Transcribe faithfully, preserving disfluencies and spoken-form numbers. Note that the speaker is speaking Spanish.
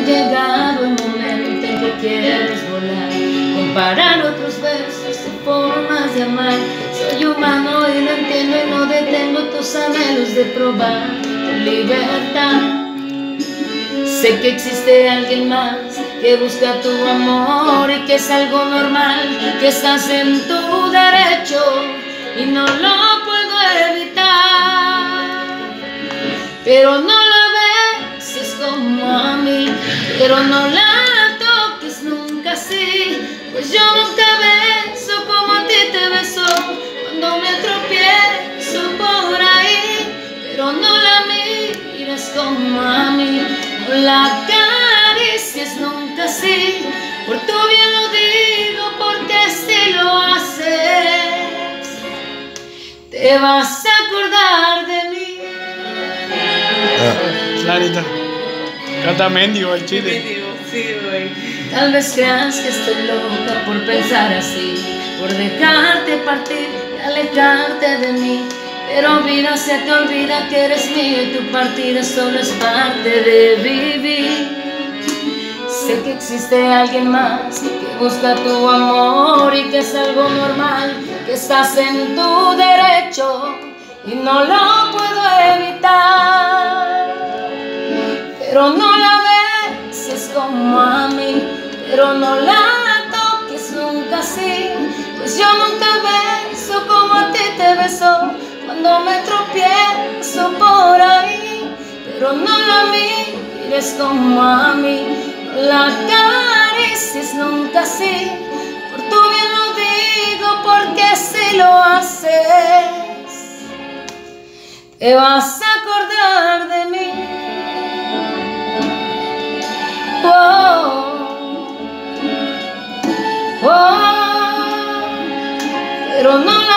llegado el momento en que quieres volar, comparar otros versos y formas de amar. Soy humano y lo entiendo y no detengo tus anhelos de probar tu libertad. Sé que existe alguien más que busca tu amor y que es algo normal, que estás en tu derecho y no lo puedo evitar. Pero no la beses como a mí, pero no la toques nunca así, pues yo nunca beso como a ti te beso cuando me tropiezo por ahí. Pero no la mires como a mí, no la acaricies nunca así, por tu bien lo digo, porque si lo haces te vas a acordar de mí. Ah, Clarita, canta mendigo el chile. Sí, güey. Tal vez creas que estoy loca por pensar así, por dejarte partir y alejarte de mí. Pero vida, se te olvida que eres mío y tu partida solo es parte de vivir. Sé que existe alguien más que busca tu amor y que es algo normal, que estás en tu derecho y no lo puedo evitar. Pero no la beses como a mí, pero no la toques nunca así, pues yo nunca beso como a ti te beso cuando me tropiezo por ahí. Pero no la mires como a mí, no la acaricies nunca así, por tu bien lo digo, porque si lo haces te vas a acordar de mí. Oh, oh, pero no